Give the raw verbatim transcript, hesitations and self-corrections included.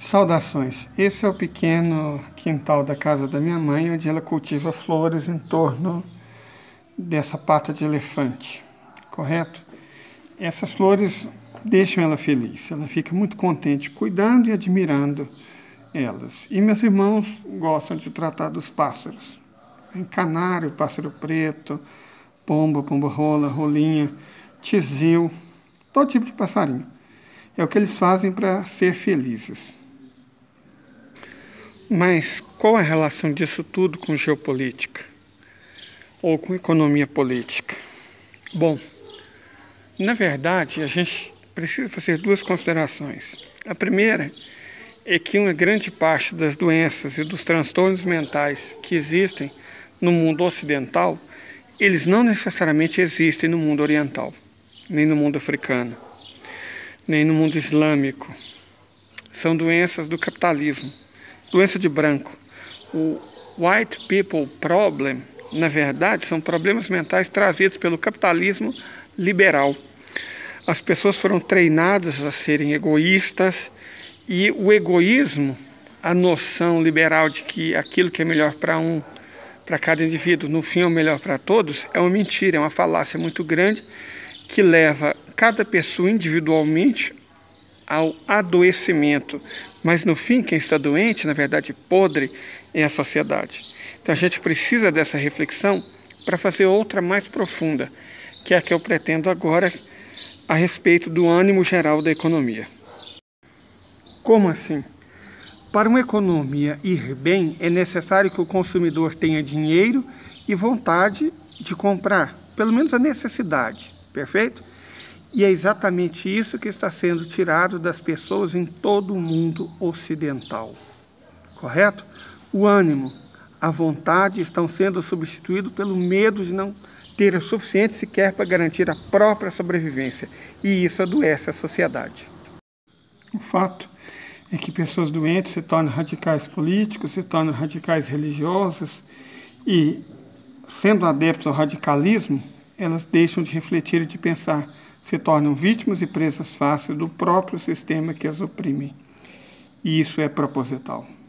Saudações! Esse é o pequeno quintal da casa da minha mãe, onde ela cultiva flores em torno dessa pata de elefante, correto? Essas flores deixam ela feliz, ela fica muito contente cuidando e admirando elas. E meus irmãos gostam de tratar dos pássaros. Tem canário, pássaro preto, pomba, pomba-rola, rolinha, tizil, todo tipo de passarinho. É o que eles fazem para ser felizes. Mas qual a relação disso tudo com geopolítica? Ou com economia política? Bom, na verdade, a gente precisa fazer duas considerações. A primeira é que uma grande parte das doenças e dos transtornos mentais que existem no mundo ocidental, eles não necessariamente existem no mundo oriental, nem no mundo africano, nem no mundo islâmico. São doenças do capitalismo, doença de branco. O white people problem, na verdade, são problemas mentais trazidos pelo capitalismo liberal. As pessoas foram treinadas a serem egoístas e o egoísmo, a noção liberal de que aquilo que é melhor para um, para cada indivíduo, no fim é o melhor para todos, é uma mentira, é uma falácia muito grande que leva cada pessoa individualmente ao adoecimento. Mas no fim, quem está doente, na verdade podre, é a sociedade. Então a gente precisa dessa reflexão para fazer outra mais profunda, que é a que eu pretendo agora a respeito do ânimo geral da economia. Como assim? Para uma economia ir bem, é necessário que o consumidor tenha dinheiro e vontade de comprar, pelo menos a necessidade, perfeito? E é exatamente isso que está sendo tirado das pessoas em todo o mundo ocidental, correto? O ânimo, a vontade estão sendo substituídos pelo medo de não ter o suficiente sequer para garantir a própria sobrevivência. E isso adoece a sociedade. O fato é que pessoas doentes se tornam radicais políticos, se tornam radicais religiosos e, sendo adeptos ao radicalismo, elas deixam de refletir e de pensar, se tornam vítimas e presas fáceis do próprio sistema que as oprime. E isso é proposital.